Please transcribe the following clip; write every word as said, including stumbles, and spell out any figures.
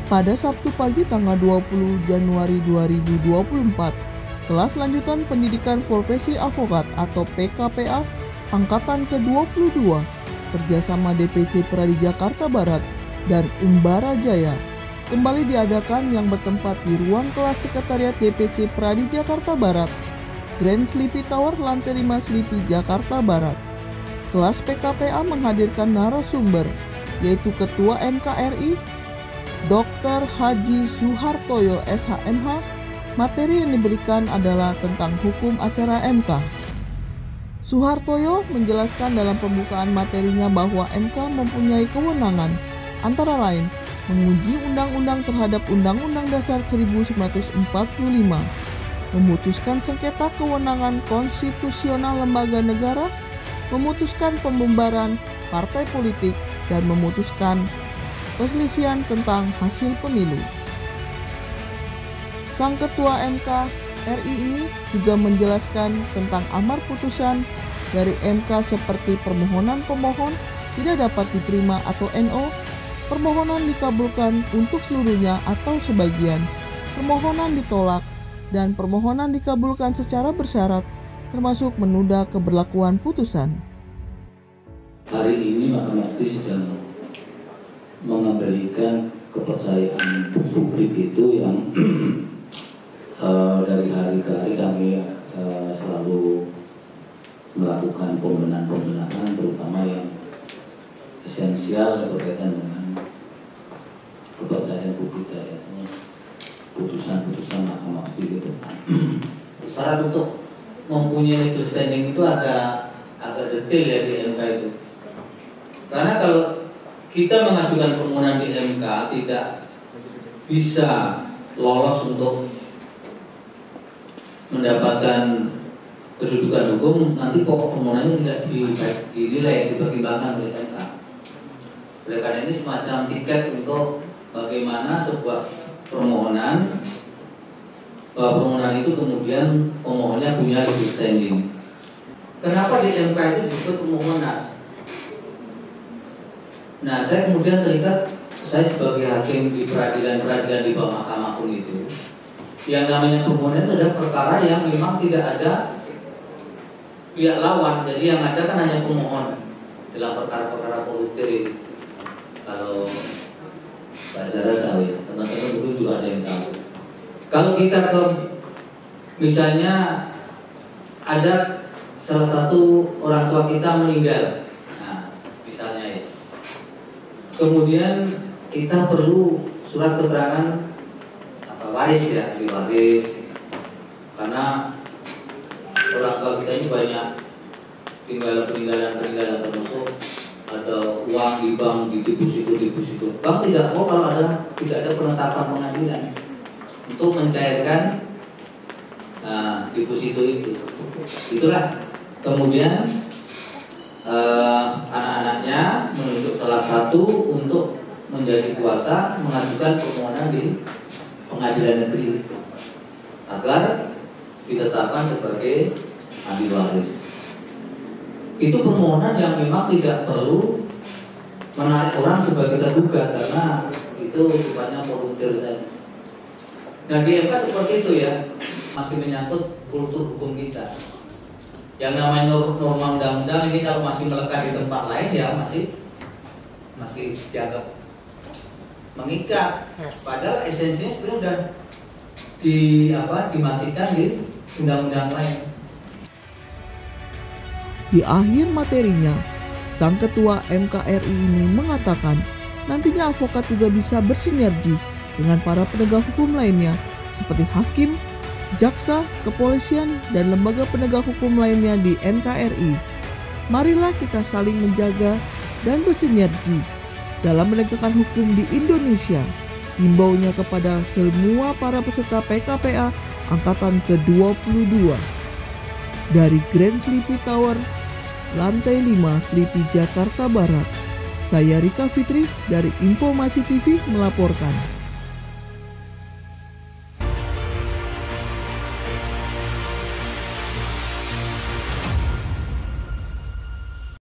Pada Sabtu pagi tanggal dua puluh Januari dua ribu dua puluh empat, kelas lanjutan pendidikan profesi avokat atau P K P A angkatan ke dua puluh dua kerjasama D P C Pradi Jakarta Barat dan Umbara Jaya kembali diadakan yang bertempat di ruang kelas sekretariat D P C Pradi Jakarta Barat, Grand Sleepy Tower, lantai lima Sleepy, Jakarta Barat. Kelas P K P A menghadirkan narasumber, yaitu Ketua M K R I, Doktor Haji Suhartoyo S H M H. Materi yang diberikan adalah tentang hukum acara M K. Suhartoyo menjelaskan dalam pembukaan materinya bahwa M K mempunyai kewenangan antara lain menguji undang-undang terhadap Undang-Undang Dasar seribu sembilan ratus empat puluh lima, memutuskan sengketa kewenangan konstitusional lembaga negara, memutuskan pembubaran partai politik, dan memutuskan perselisihan tentang hasil pemilu. Sang Ketua M K R I ini juga menjelaskan tentang amar putusan dari M K seperti permohonan pemohon tidak dapat diterima atau N O, permohonan dikabulkan untuk seluruhnya atau sebagian, permohonan ditolak, dan permohonan dikabulkan secara bersyarat, termasuk menunda keberlakuan putusan. Hari ini Mahkamah Konstitusi sedang mengembalikan kepercayaan publik itu yang uh, dari hari ke hari kami uh, selalu melakukan pembenahan-pembenahan, terutama yang esensial berkaitan dengan kepercayaan publik terhadap putusan-putusan Mahkamah Konstitusi. Syarat untuk mempunyai legal standing itu agak agak detail ya di M K itu. Karena kalau kita mengajukan permohonan di M K tidak bisa lolos untuk mendapatkan kedudukan hukum, nanti pokok permohonannya tidak dinilai, dipertimbangkan oleh M K. Oleh karena ini semacam tiket untuk bagaimana sebuah permohonan, bahwa permohonan itu kemudian pemohonnya punya legal standing. Kenapa di M K itu disebut permohonan? Nah, saya kemudian teringat, saya sebagai hakim di peradilan-peradilan di bawah Mahkamah Agung itu, yang namanya permohonan itu adalah perkara yang memang tidak ada pihak lawan, jadi yang ada kan hanya pemohon dalam perkara-perkara politik. Kalau Pak Zara tahu ya, teman-teman dulu juga ada yang tahu. Kalau kita ke, misalnya ada salah satu orang tua kita meninggal, nah misalnya ya, kemudian kita perlu surat keterangan apa waris ya, di waris, karena orang tua kita ini banyak tinggal peninggalan-peninggalan, termasuk ada uang di bank, di deposito deposito. Bank tidak mau kalau ada tidak ada penetapan pengadilan untuk mencairkan nah, deposito itu. Itulah kemudian eh, anak-anaknya menunjuk salah satu untuk menjadi kuasa mengajukan permohonan di pengadilan negeri agar ditetapkan sebagai ahli waris. Itu permohonan yang memang tidak perlu menarik orang sebagai tergugat karena itu sifatnya volunteer tadi. Nah di M K seperti itu ya, masih menyangkut kultur hukum kita. Yang namanya norma undang-undang ini kalau masih melekat di tempat lain ya masih masih dianggap mengikat. Padahal esensinya sebenarnya sudah di apa dimatikan di undang-undang lain. Di akhir materinya, sang Ketua M K R I ini mengatakan nantinya avokat juga bisa bersinergi dengan para penegak hukum lainnya seperti hakim, jaksa, kepolisian, dan lembaga penegak hukum lainnya di N K R I. Marilah kita saling menjaga dan bersinergi dalam menegakkan hukum di Indonesia. Himbaunya kepada semua para peserta P K P A angkatan ke dua puluh dua. Dari Grand Sleepy Tower, lantai lima Sleepy, Jakarta Barat, saya Rika Fitri dari Informasi T V melaporkan.